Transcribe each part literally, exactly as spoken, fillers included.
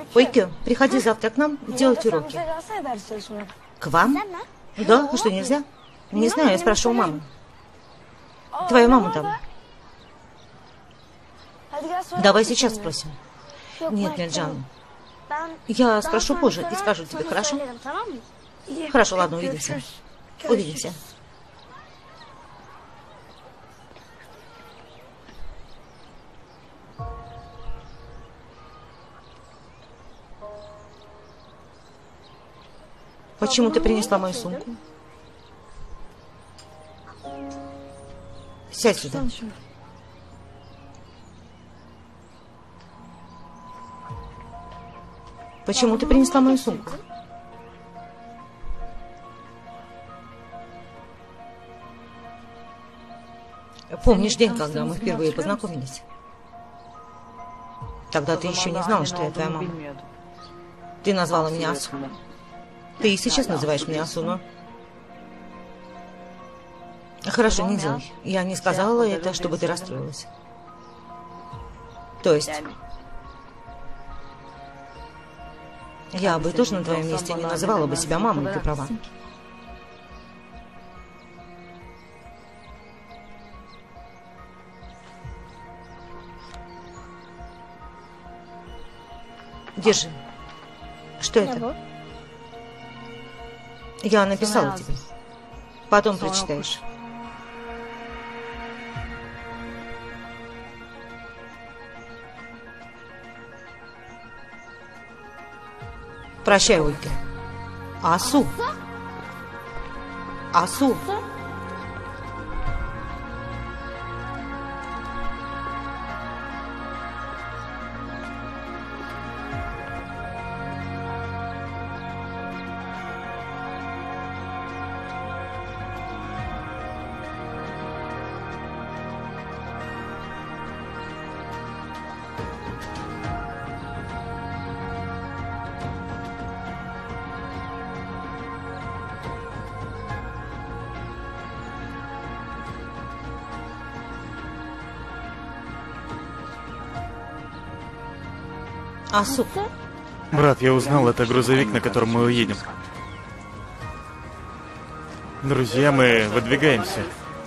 Ойкё, приходи завтра к нам делать уроки. К вам? Да? Что, нельзя? Не знаю, я спрашиваю маму. Твоя мама там. Давай сейчас спросим. Нет, нет, Джан. Я спрошу позже и скажу тебе, хорошо? Хорошо, ладно, увидимся. Увидимся. Почему ты принесла мою сумку? Сядь сюда. Почему ты принесла мою сумку? Помнишь день, когда мы впервые познакомились? Тогда ты еще не знала, что я твоя мама. Ты назвала меня Асу. Ты и сейчас называешь меня Асу, но... Хорошо, не делай. Я не сказала это, чтобы ты расстроилась. То есть... Я бы тоже на твоем месте не называла бы себя мамой, ты права. Держи. Что это? Я написала тебе. Потом прочитаешь. Прощай, Ойкё. Асу. Асу. Асу. Брат, я узнал, это грузовик, на котором мы уедем. Друзья, мы выдвигаемся.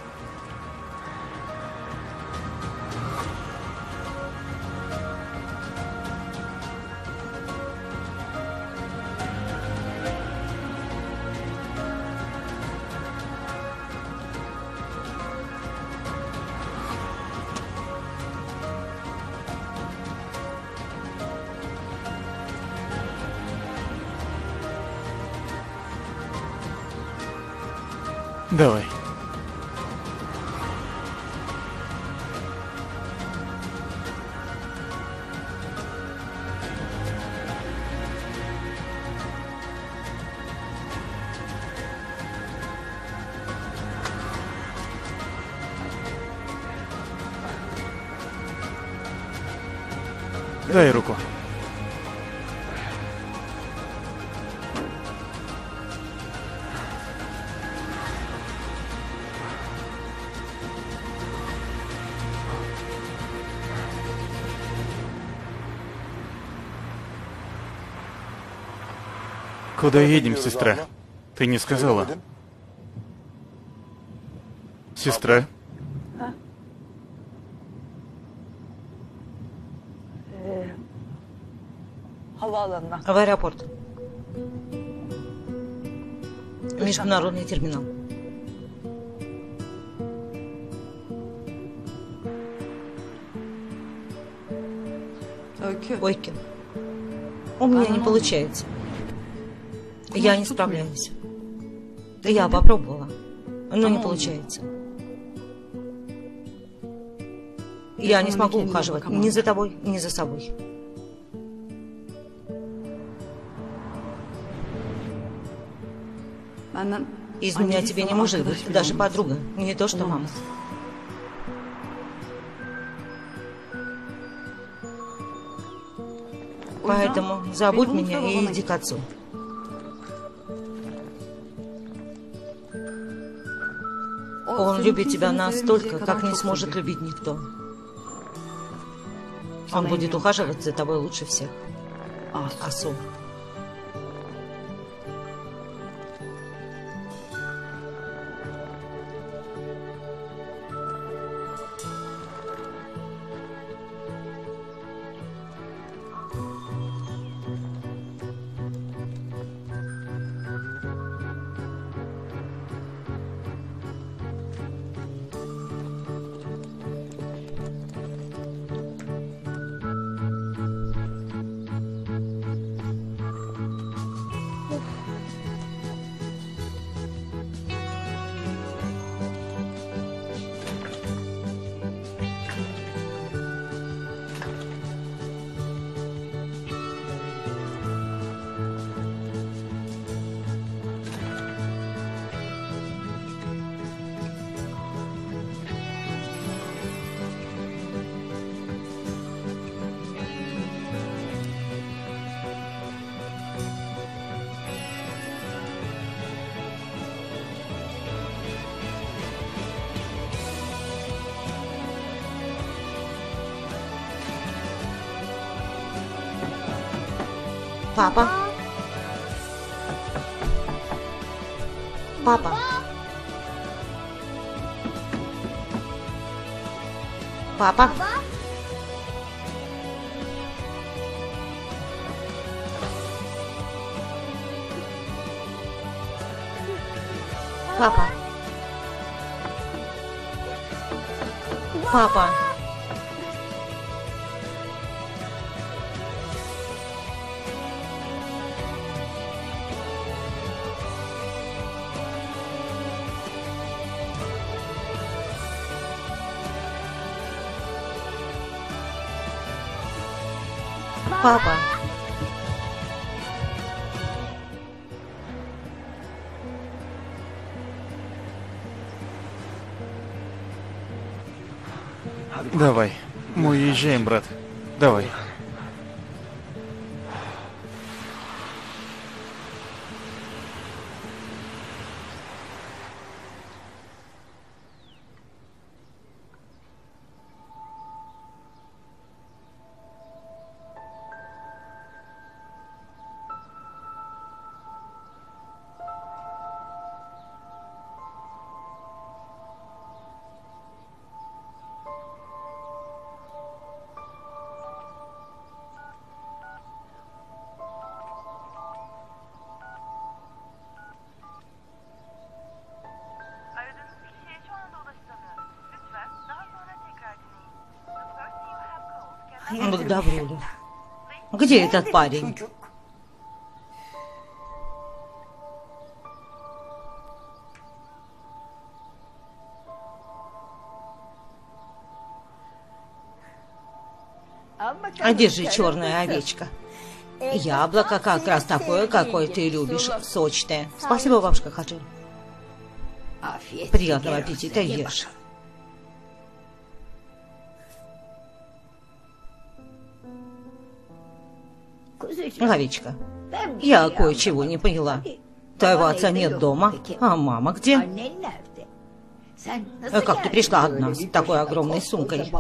Давай. Дай руку. Куда едем, сестра? Ты не сказала. Сестра? В аэропорт. Международный терминал. Ойкё. У меня не получается. Я не справляюсь. Я попробовала, но не получается. Я не смогу ухаживать ни за тобой, ни за собой. Из меня тебе не может быть даже подруга, не то что мама. Поэтому забудь меня и иди к отцу. Он любит тебя настолько, как не сможет любить никто. Он будет ухаживать за тобой лучше всех. Асу. Папа. Папа. Папа. Папа. Папа. Папа. Давай. Мы уезжаем, брат. Давай. Добрулю. Где этот парень? А держи, черная овечка. Яблоко как раз такое, какое ты любишь, сочное. Спасибо, бабушка Хаджи. Приятного аппетита, ешь. Овечка, я кое-чего не поняла. Твоего отца нет дома, а мама где? А как ты пришла одна с такой огромной сумкой?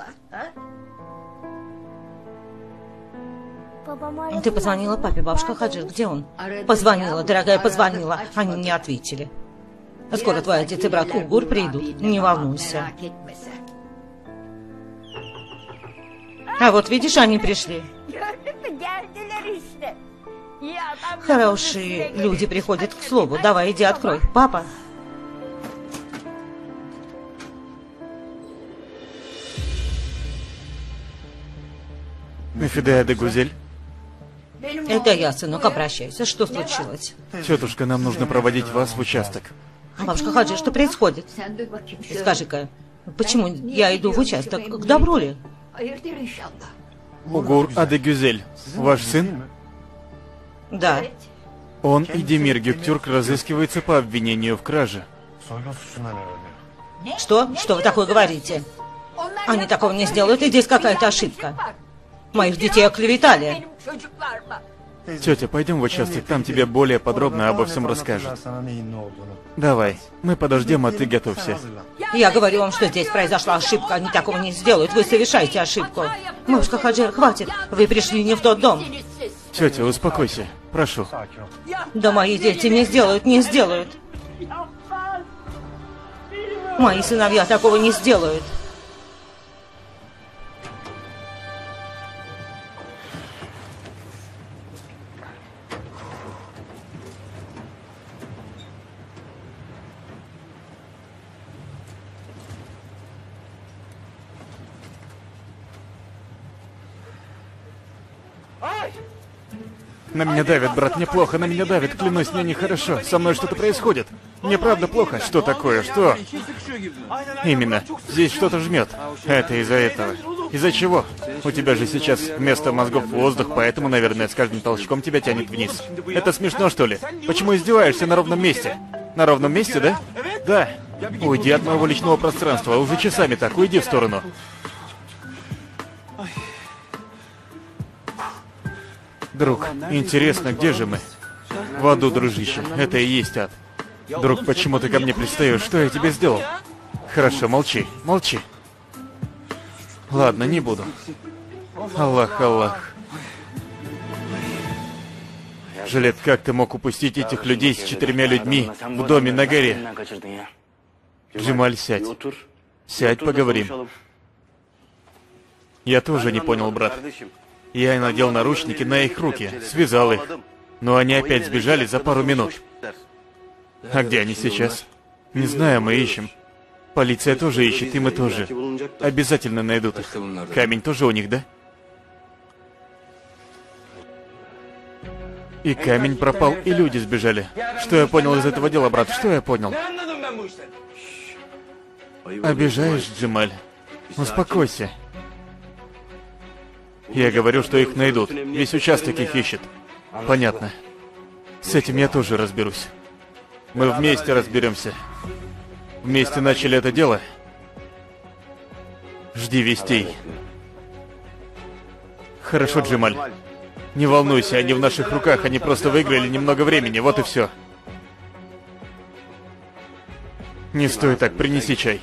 Ты позвонила папе, бабушка Хаджи, где он? Позвонила, дорогая, позвонила. Они не ответили. Скоро твой отец и брат Угур придут, не волнуйся. А вот видишь, они пришли. Хорошие люди приходят к слову. Давай, иди, открой. Папа. Мефидея де Гузель. Это я, сынок, обращаюсь. Что случилось? Тетушка, нам нужно проводить вас в участок. Бабушка Хаджи, что происходит? Скажи-ка, почему я иду в участок? К Добруле? Угур Аде Гюзель, ваш сын? Да. Он и Демир Гюктюрк разыскиваются по обвинению в краже. Что? Что вы такое говорите? Они такого не сделают, и здесь какая-то ошибка. Моих детей оклеветали. Тетя, пойдем в участок, там тебе более подробно обо всем расскажут. Давай, мы подождем, а ты готовься. Я говорю вам, что здесь произошла ошибка, они такого не сделают, вы совершаете ошибку. Бабушка Хаджи, хватит, вы пришли не в тот дом. Тетя, успокойся. Прошу. Да мои дети не сделают, не сделают. Мои сыновья такого не сделают. На меня давит, брат, мне плохо, на меня давит, клянусь, мне нехорошо. Со мной что-то происходит. Мне правда плохо. Что такое, что? Именно. Здесь что-то жмет. Это из-за этого. Из-за чего? У тебя же сейчас вместо мозгов воздух, поэтому, наверное, с каждым толчком тебя тянет вниз. Это смешно, что ли? Почему издеваешься на ровном месте? На ровном месте, да? Да. Уйди от моего личного пространства, уже часами так, уйди в сторону. Друг, интересно, где же мы? В аду, дружище. Это и есть ад. Друг, почему ты ко мне пристаешь? Что я тебе сделал? Хорошо, молчи, молчи. Ладно, не буду. Аллах, Аллах. Жилет, как ты мог упустить этих людей с четырьмя людьми в доме на горе? Джемаль, сядь. Сядь, поговорим. Я тоже не понял, брат. Я надел наручники на их руки, связал их. Но они опять сбежали за пару минут. А где они сейчас? Не знаю, мы ищем. Полиция тоже ищет, и мы тоже. Обязательно найдут их. Камень тоже у них, да? И камень пропал, и люди сбежали. Что я понял из этого дела, брат? Что я понял? Обижаешь, Джемаль? Успокойся. Я говорю, что их найдут. Весь участок их ищет. Понятно. С этим я тоже разберусь. Мы вместе разберемся. Вместе начали это дело. Жди вестей. Хорошо, Джемаль. Не волнуйся, они в наших руках, они просто выиграли немного времени, вот и все. Не стой так, принеси чай.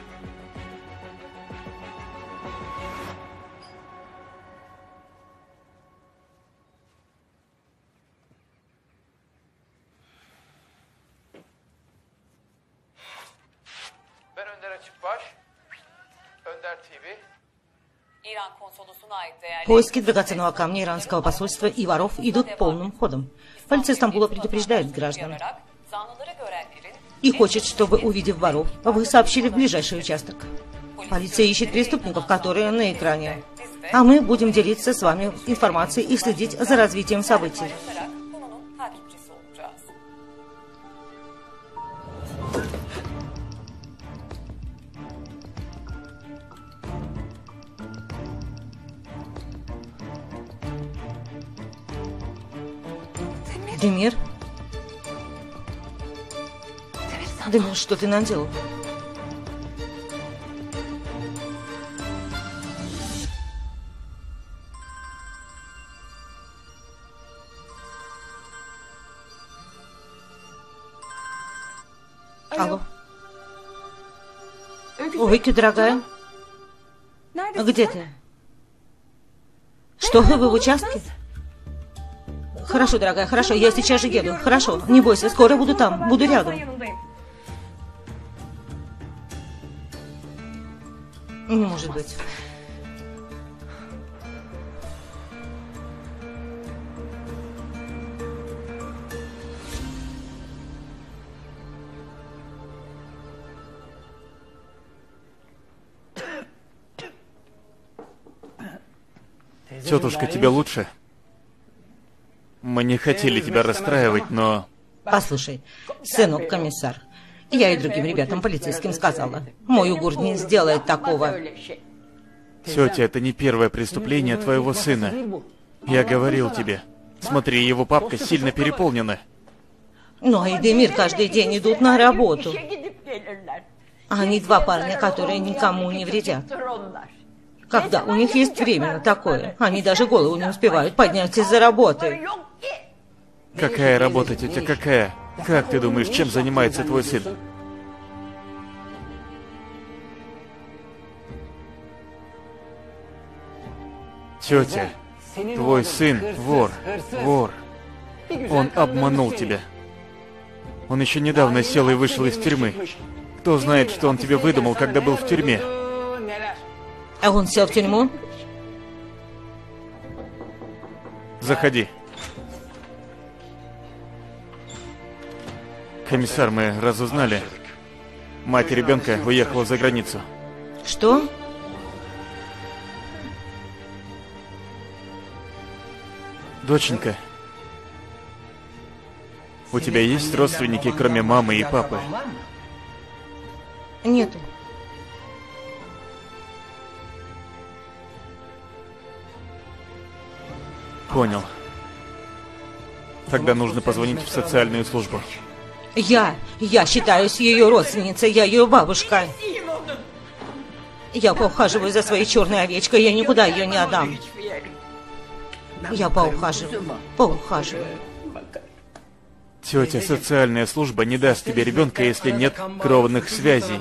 Поиски драгоценного камня иранского посольства и воров идут полным ходом. Полиция Стамбула предупреждает граждан и хочет, чтобы, увидев воров, вы сообщили в ближайший участок. Полиция ищет преступников, которые на экране. А мы будем делиться с вами информацией и следить за развитием событий. Демир? Демир, что ты наделал? Алло. Ой, ты, дорогая. Где ты? Что, вы в участке? Хорошо, дорогая, хорошо, я сейчас же еду. Хорошо, не бойся, скоро буду там, буду рядом. Не может быть. Тетушка, тебе лучше? Мы не хотели тебя расстраивать, но... Послушай, сынок комиссар, я и другим ребятам полицейским сказала, мой угур не сделает такого. Тетя, это не первое преступление твоего сына. Я говорил тебе. Смотри, его папка сильно переполнена. Но и Демир каждый день идут на работу. Они два парня, которые никому не вредят. Когда у них есть время на такое, они даже голову не успевают поднять из-за работы. Какая работа, тетя, какая? Как ты думаешь, чем занимается твой сын? Тетя, Твой сын вор, вор. Он обманул тебя. Он еще недавно сел и вышел из тюрьмы. Кто знает, что он тебе выдумал, когда был в тюрьме? А он сел в тюрьму? Заходи. Комиссар, мы разузнали. Мать ребенка уехала за границу. Что? Доченька, у тебя есть родственники, кроме мамы и папы? Нету. Понял. Тогда нужно позвонить в социальную службу. Я, я считаюсь ее родственницей, я ее бабушка. Я поухаживаю за своей черной овечкой, я никуда ее не отдам. Я поухаживаю, поухаживаю. Тетя, социальная служба не даст тебе ребенка, если нет кровных связей.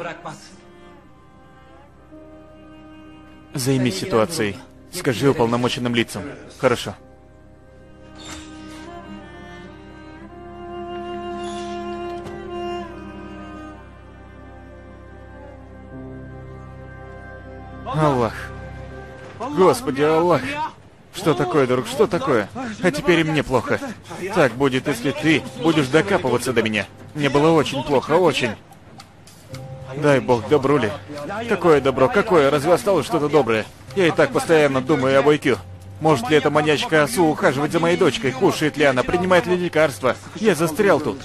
Займись ситуацией. Скажи уполномоченным лицам. Хорошо. Аллах. Господи, Аллах. Что такое, друг, что такое? А теперь и мне плохо. Так будет, если ты будешь докапываться до меня. Мне было очень плохо, очень. Дай бог, добро ли? Какое добро, какое? Разве осталось что-то доброе? Я и так постоянно думаю об ай кью. Может ли эта маньячка Асу ухаживать за моей дочкой? Кушает ли она? Принимает ли лекарства? Я застрял тут.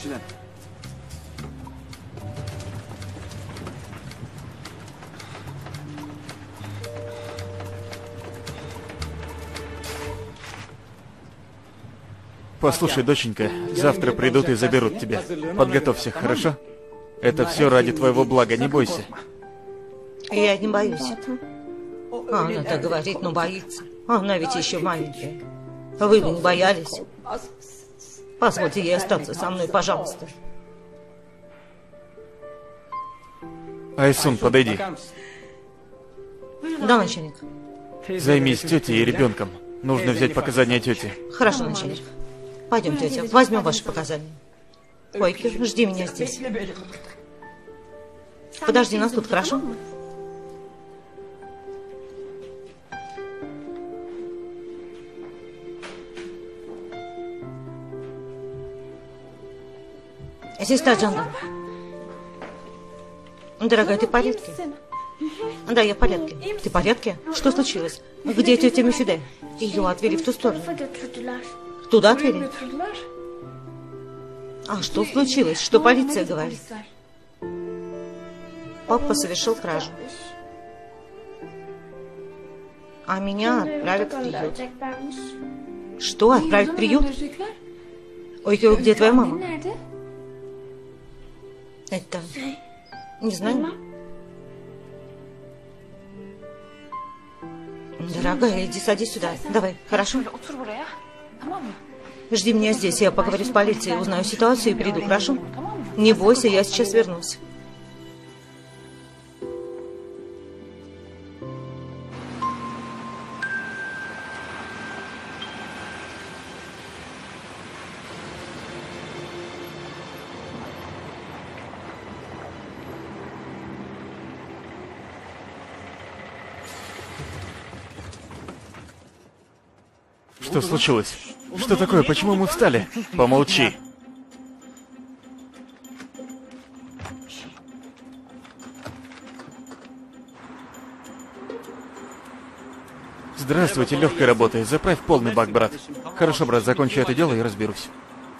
Послушай, доченька, завтра придут и заберут тебя. Подготовься, хорошо? Это все ради твоего блага, не бойся. Я не боюсь. А она так говорит, но боится. Она ведь еще маленькая. Вы бы не боялись? Позвольте ей остаться со мной, пожалуйста. Айсун, подойди. Да, начальник. Займись тетей и ребенком. Нужно взять показания тети. Хорошо, начальник. Пойдем, тетя, возьмем ваши показания. Койки, жди меня здесь. Подожди нас тут, хорошо? Сестра Джанда. Дорогая, ты в порядке? Да, я в порядке. Ты в порядке? Что случилось? Где тетя Мефиде? Ее отвели в ту сторону. Туда отвели? А что случилось? Что полиция говорит? Папа совершил кражу. А меня отправят в приют. Что, отправят в приют? Ой, где твоя мама? Это... Не знаю. Дорогая, иди садись сюда. Давай, хорошо? Жди меня здесь, я поговорю с полицией, узнаю ситуацию и приду, хорошо? Не бойся, я сейчас вернусь. Что случилось? Что такое? Почему мы встали? Помолчи. Здравствуйте, легкой работы. Заправь полный бак, брат. Хорошо, брат, закончу это дело и разберусь.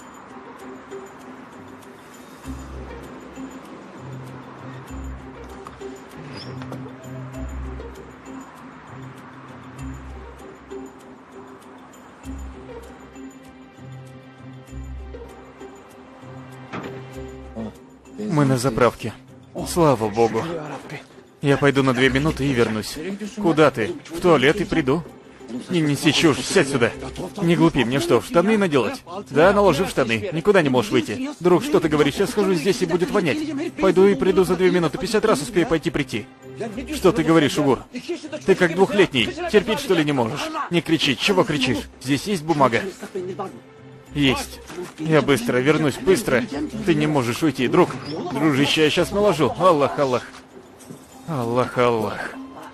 Мы на заправке. Слава богу. Я пойду на две минуты и вернусь. Куда ты? В туалет и приду. Не неси чушь, сядь сюда. Не глупи, мне что, в штаны наделать? Да, наложи в штаны, никуда не можешь выйти. Друг, что ты говоришь? Я схожу здесь и будет вонять. Пойду и приду за две минуты, пятьдесят раз успею пойти-прийти. Что ты говоришь, Угур? Ты как двухлетний. Терпеть, что ли, не можешь? Не кричи. Чего кричишь? Здесь есть бумага? Есть. Я быстро вернусь, быстро. Ты не можешь уйти, друг. Дружище, я сейчас наложу. Аллах, Аллах. Аллах, Аллах.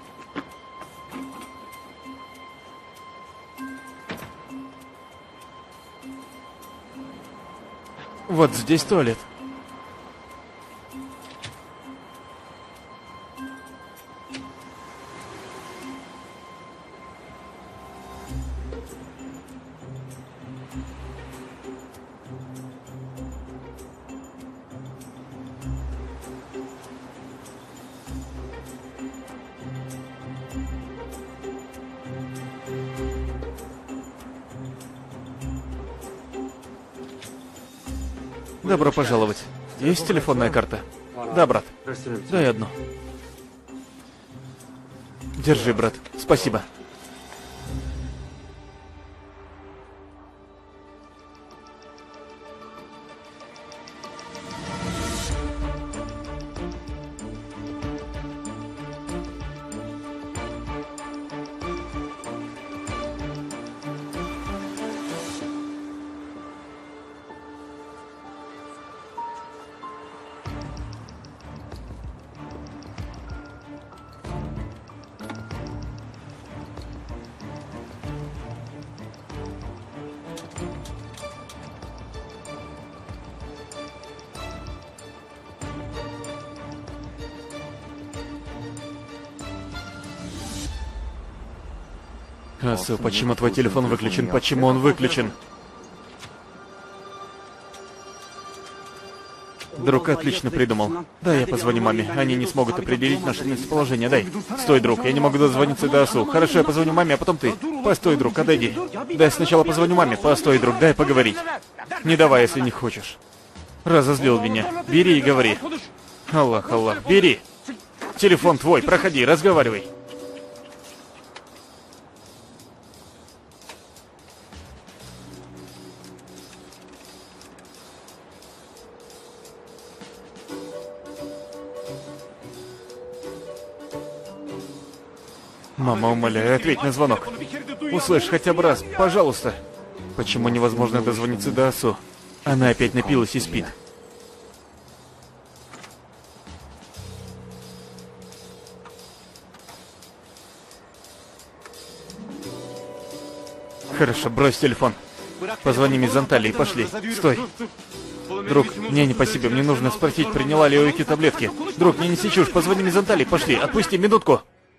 Вот здесь туалет. Добро пожаловать. Есть телефонная карта? Да, брат. Дай одну. Держи, брат. Спасибо. Асу, почему твой телефон выключен? Почему он выключен? Друг отлично придумал. Да, я позвоню маме. Они не смогут определить наше местоположение. Дай. Стой, друг, я не могу дозвониться до Асу. Хорошо, я позвоню маме, а потом ты. Постой, друг, отойди. Дай сначала позвоню маме. Постой, друг, дай поговорить. Не давай, если не хочешь. Разозлил меня. Бери и говори. Аллах, Аллах, бери. Телефон твой, проходи, разговаривай. Мама, умоляю, ответь на звонок. Услышь хотя бы раз, пожалуйста. Почему невозможно дозвониться до Асу? Она опять напилась и спит. Хорошо, брось телефон. Позвони мисс Анталии, пошли. Стой. Друг, мне не по себе, мне нужно спросить, приняла ли Ойки таблетки. Друг, мне не чушь, позвони мисс Анталии, пошли, отпусти минутку.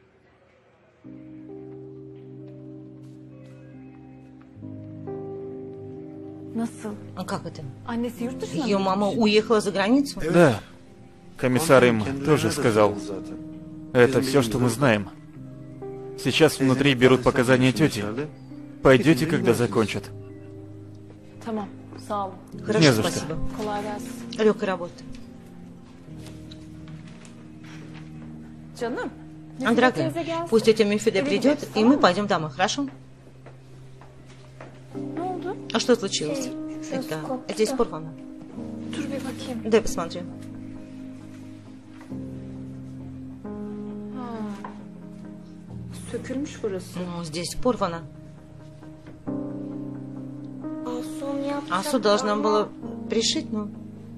А как это? Ее мама уехала за границу? Да. Комиссар им тоже сказал. Это все, что мы знаем. Сейчас внутри берут показания тети. Пойдете, когда закончат. Хорошо, Не за спасибо. что. Легкой работы. Дорогая, пусть тетя Мюфиде придет, и мы пойдем домой, хорошо? А что случилось? Это... Здесь порвано. Дай посмотрю. Ну, здесь порвано. Асу должна была пришить, но...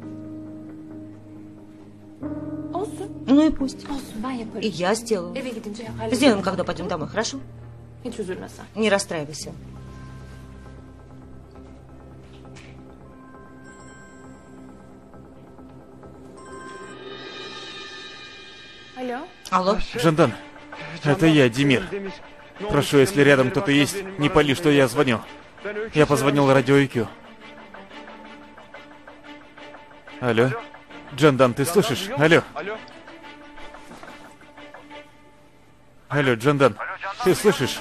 Ну и пусть. И я сделаю. Сделаем, когда пойдем домой, хорошо? Не расстраивайся. Алло? Жандан, это я, Демир. Прошу, если рядом кто-то есть, не пали, что я звоню. Я позвонил радио И Кью. Алло? Жандан, ты слышишь? Алло? Алло, Жандан, ты слышишь?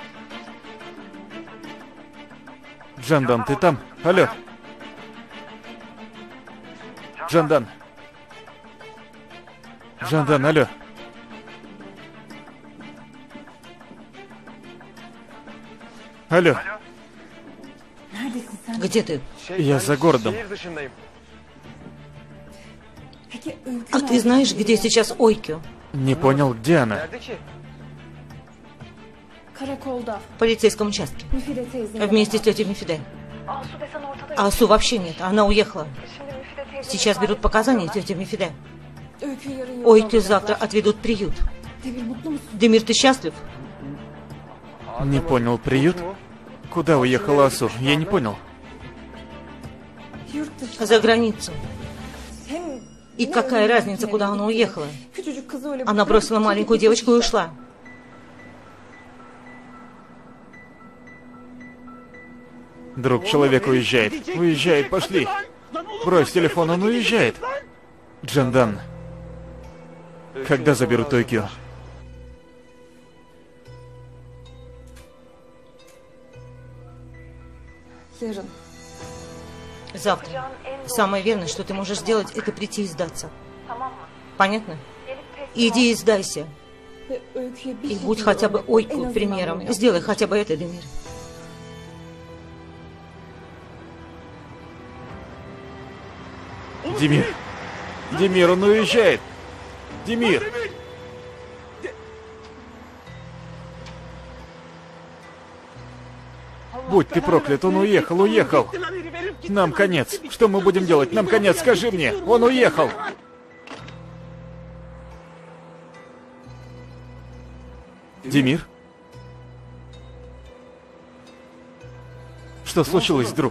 Жандан, ты там? Алло? Жандан. Жандан, алло. Алло. Где ты? Я за городом. А ты знаешь, где сейчас Ойкю? Не понял, где она? В полицейском участке. Вместе с тетей Мефиде. А Асу вообще нет, она уехала. Сейчас берут показания тети Мефиде. Ойкю завтра отведут в приют. Демир, ты счастлив? Не понял, приют? Куда уехала Асу? Я не понял. За границу. И какая разница, куда она уехала? Она бросила маленькую девочку и ушла. Друг, человек уезжает. Уезжает, пошли. Брось телефон, он уезжает. Джандан. Когда заберут Ойкю? Завтра. Самое верное, что ты можешь сделать, это прийти и сдаться. Понятно? Иди и сдайся. И будь хотя бы Ойку примером. Сделай хотя бы это, Демир. Демир. Демир, он уезжает. Демир. Будь ты проклят, он уехал, уехал. Нам конец. Что мы будем делать? Нам конец, скажи мне. Он уехал. Демир? Что случилось, друг?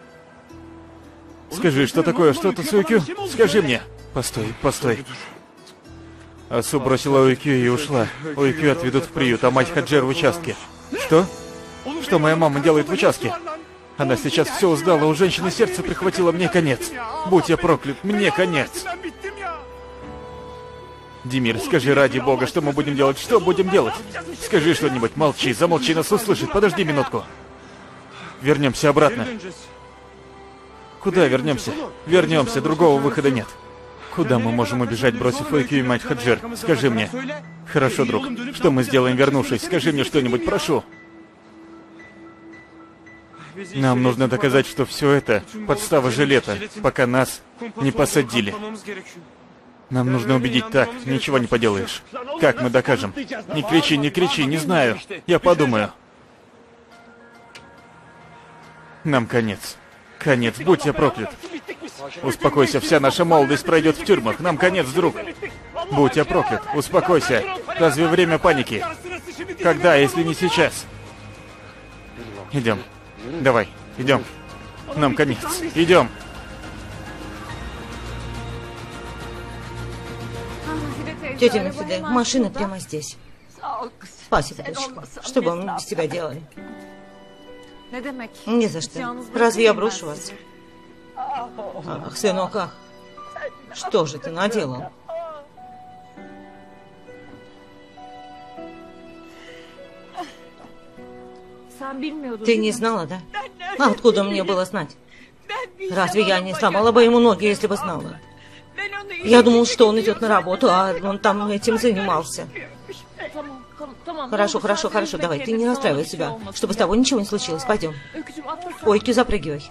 Скажи, что такое? Что-то с Ойкю? Скажи мне. Постой, постой. Асу бросила Ойкю и ушла. Ойкю отведут в приют, а мать Хаджер в участке. Что? Что моя мама делает в участке? Она сейчас все узнала, у женщины сердце прихватило, мне конец. Будь я проклят, мне конец. Демир, скажи ради бога, что мы будем делать? Что будем делать? Скажи что-нибудь, молчи, замолчи, нас услышит. Подожди минутку. Вернемся обратно. Куда вернемся? Вернемся, другого выхода нет. Куда мы можем убежать, бросив Ойкю и мать Хаджер? Скажи мне. Хорошо, друг. Что мы сделаем, вернувшись? Скажи мне что-нибудь, прошу. Нам нужно доказать, что все это подстава жилета, пока нас не посадили. Нам нужно убедить так, ничего не поделаешь. Как мы докажем? Не кричи, не кричи, не знаю. Я подумаю. Нам конец. Конец, будь я проклят. Успокойся, вся наша молодость пройдет в тюрьмах. Нам конец, друг. Будь я проклят, успокойся. Разве время паники? Когда, если не сейчас? Идем. Давай, идем. Нам конец. Идем. Тетя Мефиде, машина прямо здесь. Спасибо, дочка. Что бы мы без тебя делали? Не за что. Разве я брошу вас? Ах, сынок, ах. Что же ты наделал? Ты не знала, да? А откуда мне было знать? Разве я не сломала бы ему ноги, если бы знала? Я думал, что он идет на работу, а он там этим занимался. Хорошо, хорошо, хорошо, давай, ты не расстраивай себя, чтобы с тобой ничего не случилось. Пойдем. Ойкю, запрыгивай.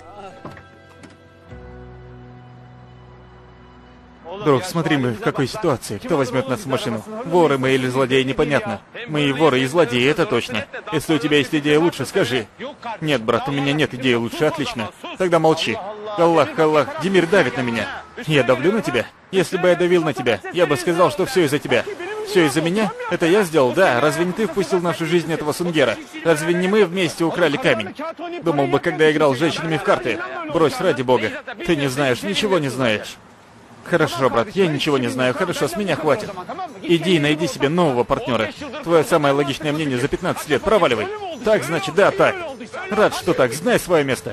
Друг, смотри мы в какой ситуации. Кто возьмет нас в машину? Воры мы или злодеи, непонятно. Мы и воры, и злодеи, это точно. Если у тебя есть идея лучше, скажи. Нет, брат, у меня нет идеи лучше, отлично. Тогда молчи. Аллах, Аллах, Демир давит на меня. Я давлю на тебя? Если бы я давил на тебя, я бы сказал, что все из-за тебя. Все из-за меня? Это я сделал, да? Разве не ты впустил в нашу жизнь этого сунгера? Разве не мы вместе украли камень? Думал бы, когда играл с женщинами в карты. Брось, ради бога. Ты не знаешь, ничего не знаешь. Хорошо, брат, я ничего не знаю. Хорошо, с меня хватит. Иди и найди себе нового партнера. Твое самое логичное мнение за пятнадцать лет. Проваливай. Так, значит, да, так. Рад, что так. Знай свое место.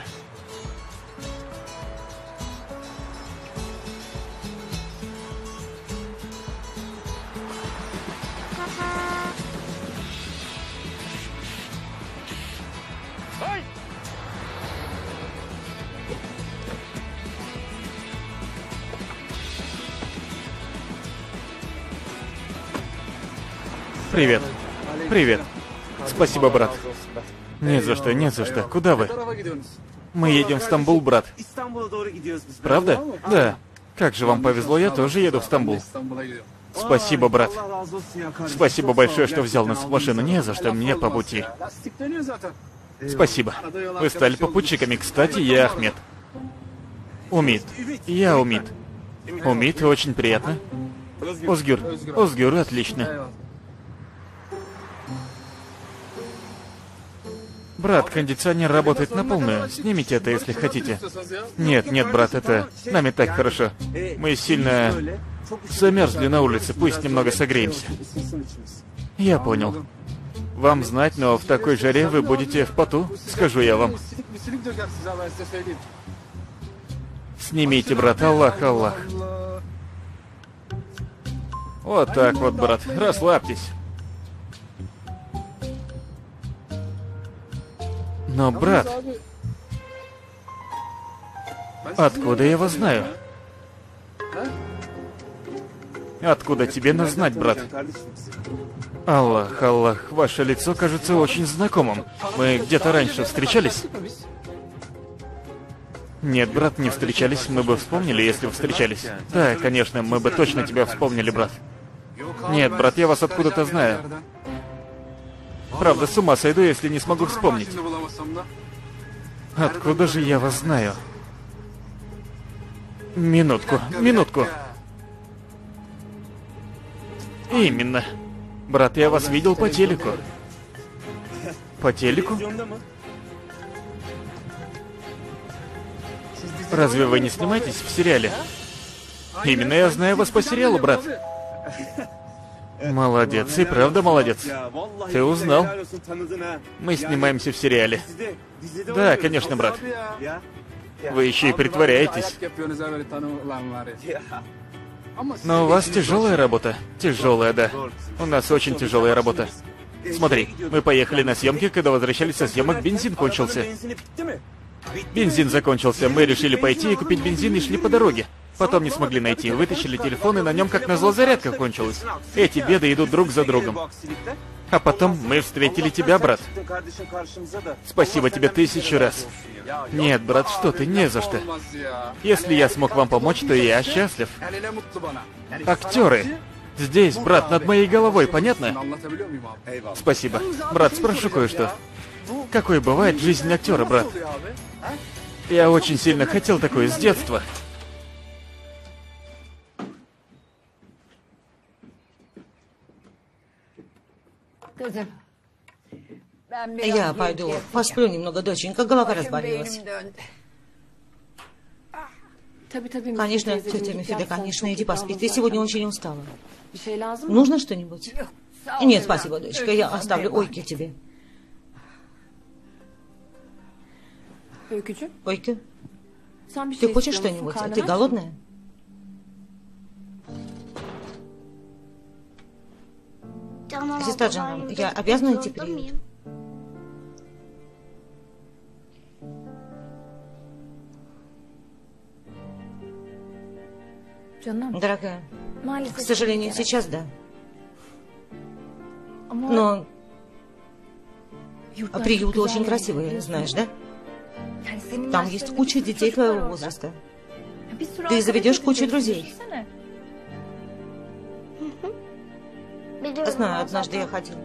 Привет. Привет. Спасибо, брат. Не за что, не за что. Куда вы? Мы едем в Стамбул, брат. Правда? Да. Как же вам повезло, я тоже еду в Стамбул. Спасибо, брат. Спасибо большое, что взял нас в машину. Не за что, мне по пути. Спасибо. Вы стали попутчиками. Кстати, я Ахмед. Умид. Я Умид. Умид, очень приятно. Озгюр. Озгюр, отлично. Брат, кондиционер работает на полную. Снимите это, если хотите. Нет, нет, брат, это... Нам и так хорошо. Мы сильно замерзли на улице. Пусть немного согреемся. Я понял. Вам знать, но в такой жаре вы будете в поту, скажу я вам. Снимите, брат, Аллах, Аллах. Вот так вот, брат, расслабьтесь. Но, брат, откуда я вас знаю? Откуда тебе нас знать, брат? Аллах, Аллах, ваше лицо кажется очень знакомым. Мы где-то раньше встречались? Нет, брат, не встречались. Мы бы вспомнили, если бы встречались. Да, конечно, мы бы точно тебя вспомнили, брат. Нет, брат, я вас откуда-то знаю. Правда, с ума сойду, если не смогу вспомнить. Откуда же я вас знаю? Минутку, минутку. Именно. Брат, я вас видел по телеку. По телеку? Разве вы не снимаетесь в сериале? Именно я знаю вас по сериалу, брат. Молодец, и правда молодец. Ты узнал. Мы снимаемся в сериале. Да, конечно, брат. Вы еще и притворяетесь. Но у вас тяжелая работа. Тяжелая, да. У нас очень тяжелая работа. Смотри, мы поехали на съемки, когда возвращались со съемок, бензин кончился. Бензин закончился, мы решили пойти и купить бензин и шли по дороге. Потом не смогли найти, вытащили телефон, и на нем как назло зарядка кончилась. Эти беды идут друг за другом. А потом мы встретили тебя, брат. Спасибо тебе тысячу раз. Нет, брат, что ты, не за что. Если я смог вам помочь, то я счастлив. Актеры. Здесь, брат, над моей головой, понятно? Спасибо. Брат, спрошу кое-что. Какой бывает жизнь актера, брат? Я очень сильно хотел такое с детства. Я пойду посплю немного, доченька, голова разболелась. Конечно, тетя Мефида, конечно, иди поспи. Ты сегодня очень устала. Нужно что-нибудь? Нет, спасибо, дочка, я оставлю Ойке тебе. Ойке, ты хочешь что-нибудь? Ты голодная? Сестра Джанан, я обязана идти в приют? Дорогая, к сожалению, сейчас да. Но приют очень красивый, знаешь, да? Там есть куча детей твоего возраста. Ты заведешь кучу друзей. Знаю, однажды я ходила.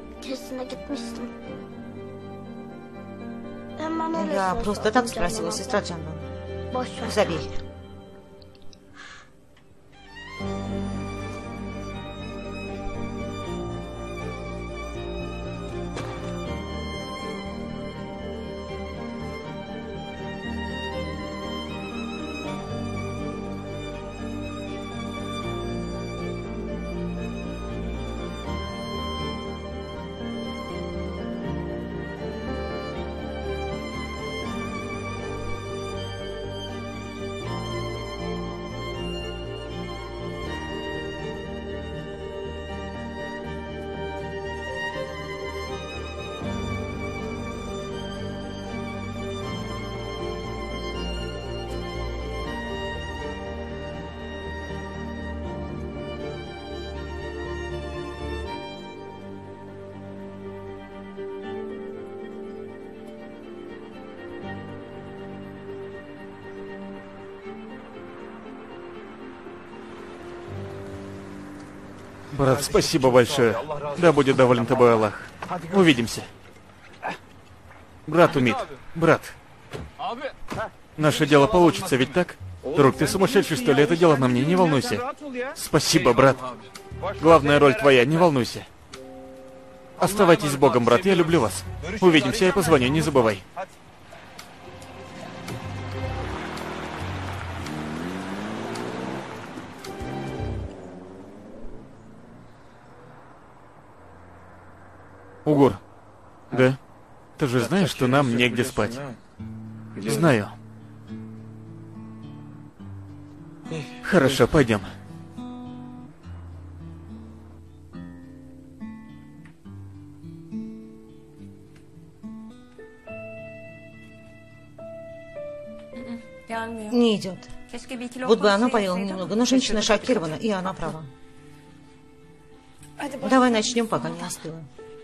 Я просто так спросила, сестра Джанан. Забей. Брат, спасибо большое. Да будет доволен тобой Аллах. Увидимся. Брат Умид. Брат. Наше дело получится, ведь так? Друг, ты сумасшедший, что ли? Это дело на мне, не волнуйся. Спасибо, брат. Главная роль твоя, не волнуйся. Оставайтесь с Богом, брат, я люблю вас. Увидимся, я позвоню, не забывай. Угур. Да? Ты же знаешь, что нам негде спать. Знаю. Хорошо, пойдем. Не идет. Вот бы она поела немного, но женщина шокирована, и она права. Давай начнем, пока не остыло.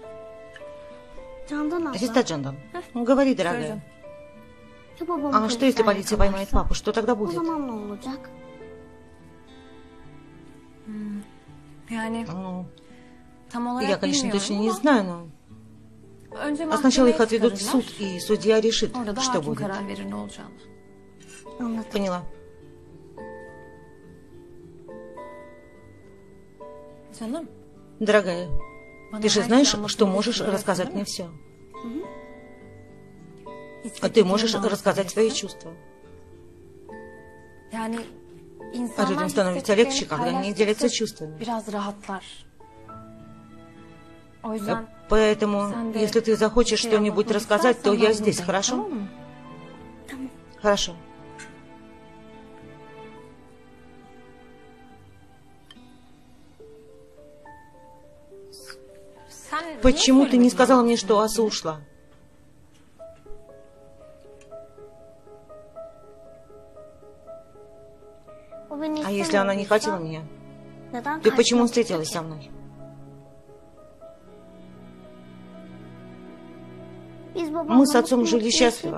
Сестра Джандан, говори, дорогая. А что, если полиция поймает папу? Что тогда будет? Ну, я, конечно, точно не знаю, но... А сначала их отведут в суд, и судья решит, что будет. Поняла. Дорогая, ты же знаешь, что можешь рассказать мне все. А ты можешь рассказать свои чувства. А людям становится легче, когда они делятся чувствами. Поэтому, если ты захочешь что-нибудь рассказать, то я здесь, хорошо? Хорошо. Почему ты не сказала мне, что Асу ушла? А если она не хотела меня? Ты почему встретилась со мной? Мы с отцом жили счастливо.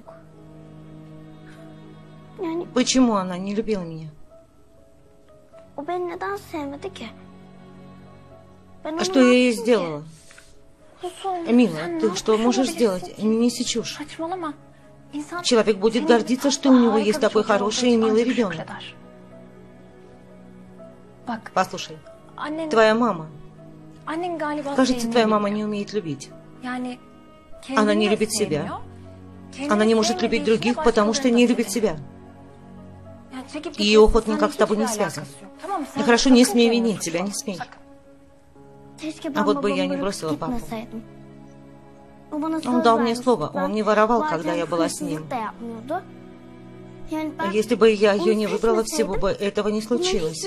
Почему она не любила меня? А что я ей сделала? Мила, ты что можешь сделать? Не неси чушь. Человек будет гордиться, что у него есть такой хороший и милый ребенок. Послушай, твоя мама... Кажется, твоя мама не умеет любить. Она не любит себя. Она не может любить других, потому что не любит себя. Ее уход никак с тобой не связан. Ну хорошо, не смей винить себя, не смей. А вот бы я не бросила папу. Он дал мне слово, он не воровал, когда я была с ним. Если бы я ее не выбрала, всего бы этого не случилось.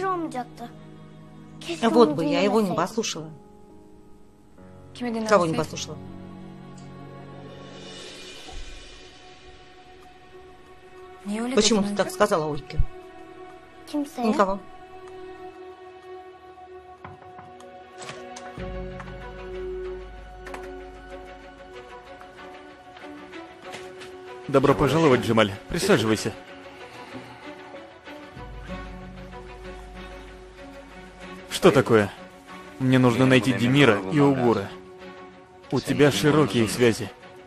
Вот бы я его не послушала. Кого не послушала? Почему ты так сказала, Ольке? Никого. Добро пожаловать, Джемаль. Присаживайся. Что такое? Мне нужно найти Демира и Угура. У тебя широкие связи.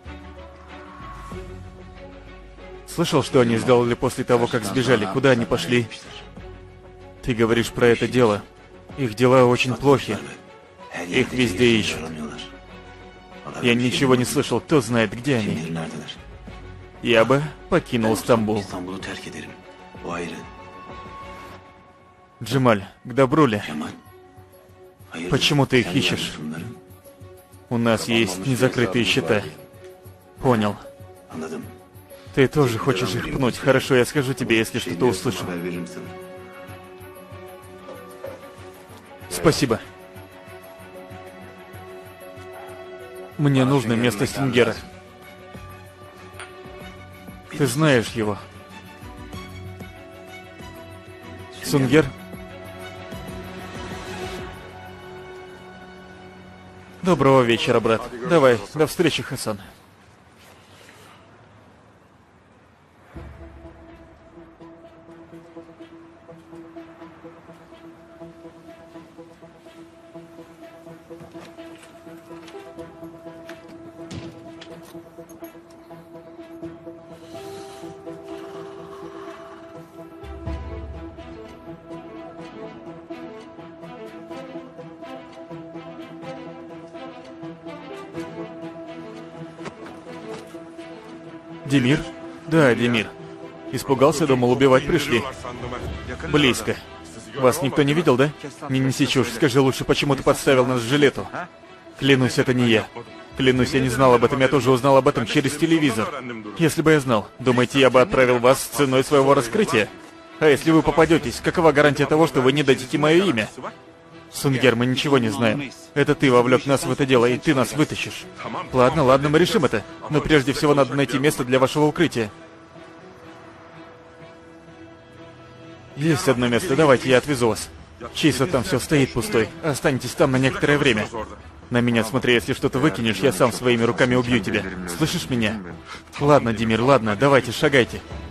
Слышал, что они сделали после того, как сбежали? Куда они пошли? Ты говоришь про это дело. Их дела очень плохи. Их везде ищут. Я ничего не слышал, кто знает, где они. Я бы покинул Стамбул. Джемаль, к добру ли? Почему ты их ищешь? У нас есть незакрытые счета. Понял. Ты тоже хочешь их пнуть? Хорошо, я скажу тебе, если что-то услышу. Спасибо. Мне нужно место Сингера. Ты знаешь его. Сунгер? Доброго вечера, брат. Давай, до встречи, Хасан. Демир? Да, Демир. Испугался, думал, убивать пришли. Близко. Вас никто не видел, да? Не неси чушь, скажи лучше, почему ты подставил нас жилету? Клянусь, это не я. Клянусь, я не знал об этом, я тоже узнал об этом через телевизор. Если бы я знал, думаете, я бы отправил вас с ценой своего раскрытия? А если вы попадетесь, какова гарантия того, что вы не дадите мое имя? Сунгер, мы ничего не знаем. Это ты вовлек нас в это дело, и ты нас вытащишь. Ладно, ладно, мы решим это. Но прежде всего надо найти место для вашего укрытия. Есть одно место, давайте я отвезу вас. Чисто там все стоит пустой. Останетесь там на некоторое время. На меня смотри, если что-то выкинешь, я сам своими руками убью тебя. Слышишь меня? Ладно, Демир, ладно, давайте, шагайте.